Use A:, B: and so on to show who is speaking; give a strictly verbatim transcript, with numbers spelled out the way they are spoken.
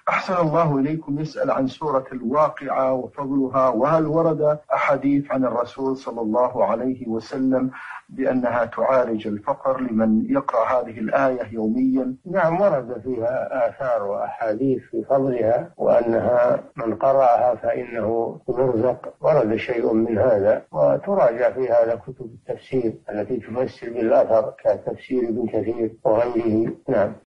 A: أحسن الله إليكم، يسأل عن سورة الواقعة وفضلها، وهل ورد أحاديث عن الرسول صلى الله عليه وسلم بأنها تعالج الفقر لمن يقرأ هذه الآية يوميا؟
B: نعم، ورد فيها آثار وأحاديث في فضلها، وأنها من قرأها فإنه يرزق، ورد شيء من هذا، وتراجع في هذا كتب التفسير التي تفسر بالأثر كتفسير ابن كثير وغيره. نعم.